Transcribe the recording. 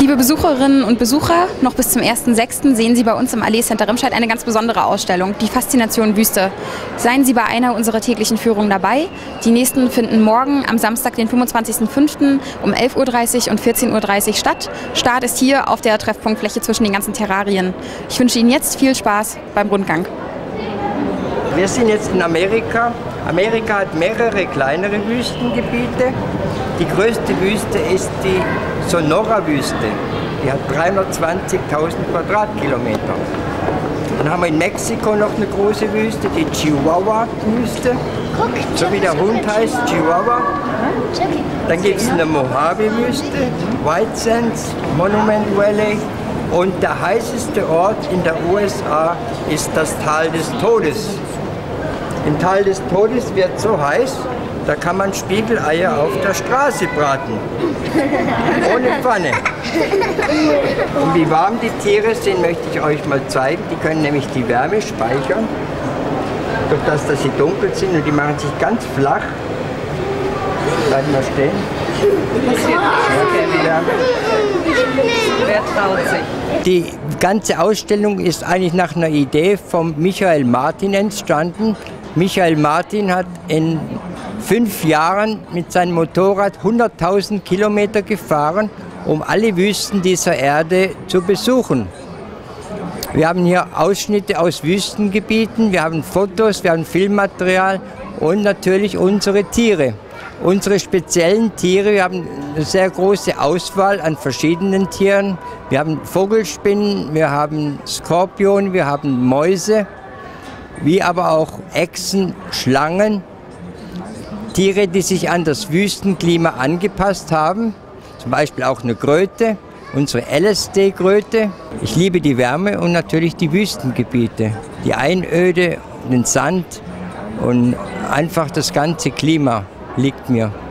Liebe Besucherinnen und Besucher, noch bis zum 1.6. sehen Sie bei uns im Allee Center Remscheid eine ganz besondere Ausstellung, die Faszination Wüste. Seien Sie bei einer unserer täglichen Führungen dabei. Die nächsten finden morgen am Samstag, den 25.05. um 11.30 Uhr und 14.30 Uhr statt. Start ist hier auf der Treffpunktfläche zwischen den ganzen Terrarien. Ich wünsche Ihnen jetzt viel Spaß beim Rundgang. Wir sind jetzt in Amerika. Amerika hat mehrere kleinere Wüstengebiete. Die größte Wüste ist die Sonora-Wüste. Die hat 320.000 Quadratkilometer. Dann haben wir in Mexiko noch eine große Wüste, die Chihuahua-Wüste. So wie der Hund heißt, Chihuahua. Dann gibt es eine Mojave-Wüste, White Sands, Monument Valley. Und der heißeste Ort in der USA ist das Tal des Todes. Im Tal des Todes wird so heiß, da kann man Spiegeleier auf der Straße braten. Ohne Pfanne. Und wie warm die Tiere sind, möchte ich euch mal zeigen. Die können nämlich die Wärme speichern, durch das, dass sie dunkel sind, und die machen sich ganz flach. Bleiben wir stehen. Wer traut sich? Die ganze Ausstellung ist eigentlich nach einer Idee von Michael Martin entstanden. Michael Martin hat in 5 Jahren mit seinem Motorrad 100.000 Kilometer gefahren, um alle Wüsten dieser Erde zu besuchen. Wir haben hier Ausschnitte aus Wüstengebieten, wir haben Fotos, wir haben Filmmaterial und natürlich unsere Tiere. Unsere speziellen Tiere, wir haben eine sehr große Auswahl an verschiedenen Tieren. Wir haben Vogelspinnen, wir haben Skorpione, wir haben Mäuse, wie aber auch Echsen, Schlangen. Tiere, die sich an das Wüstenklima angepasst haben, zum Beispiel auch eine Kröte, unsere LSD-Kröte. Ich liebe die Wärme und natürlich die Wüstengebiete, die Einöde, den Sand und einfach das ganze Klima liegt mir.